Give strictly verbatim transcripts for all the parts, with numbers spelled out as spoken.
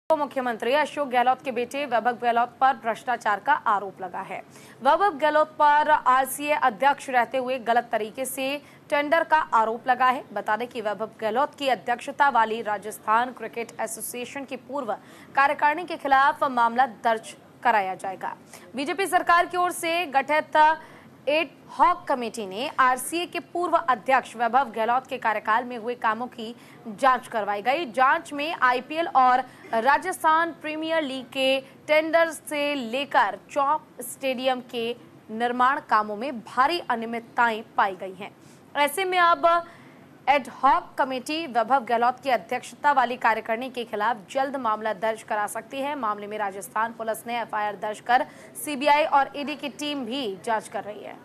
मुख्यमंत्री अशोक गहलोत के बेटे वैभव गहलोत पर भ्रष्टाचार का आरोप लगा है। वैभव गहलोत पर आरसीए अध्यक्ष रहते हुए गलत तरीके से टेंडर का आरोप लगा है। बता दें कि वैभव गहलोत की अध्यक्षता वाली राजस्थान क्रिकेट एसोसिएशन की पूर्व कार्यकारिणी के खिलाफ मामला दर्ज कराया जाएगा। बीजेपी सरकार की ओर से गठित एड हॉक कमेटी ने आरसीए के पूर्व अध्यक्ष वैभव गहलोत के कार्यकाल में हुए कामों की जांच करवाई गई। जांच में आईपीएल और राजस्थान प्रीमियर लीग के टेंडर से लेकर चौक स्टेडियम के निर्माण कामों में भारी अनियमितताएं पाई गई हैं। ऐसे में अब ad hoc committee Vaibhav Gehlot की अध्यक्षता वाली कार्यकारिणी के खिलाफ जल्द मामला दर्ज करा सकती है। मामले में राजस्थान पुलिस ने एफआईआर दर्ज कर सीबीआई और ईडी की टीम भी जांच कर रही है।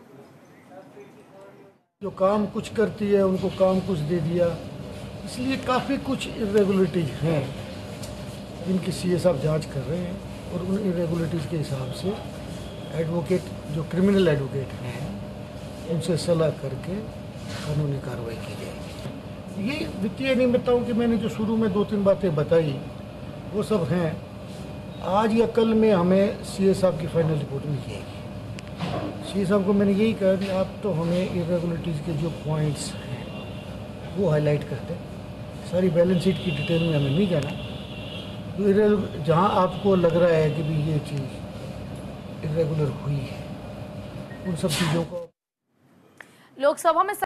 जो काम कुछ करती है उनको काम कुछ दे दिया, इसलिए काफ़ी कुछ इरेगुलरिटीज हैं जिनकी सीए साहब जांच कर रहे हैं और उन इरेगुलरिटीज के हिसाब से एडवोकेट जो क्रिमिनल एडवोकेट हैं उनसे सलाह करके कानूनी कार्रवाई की जाएगी। ये वित्तीय अनियमितताओं की मैंने जो शुरू में दो तीन बातें बताई वो सब हैं। आज या कल में हमें सीए साहब की फाइनल रिपोर्ट मिल जाएगी। सीए साहब को मैंने यही कहा कि आप तो हमें इरेगुलरिटीज़ के जो पॉइंट्स हैं वो हाईलाइट करते हैं। सारी बैलेंस शीट की डिटेल में हमें नहीं जाना, तो जहाँ आपको लग रहा है कि भी ये चीज़ इरेगुलर हुई है उन सब चीज़ों को लोकसभा में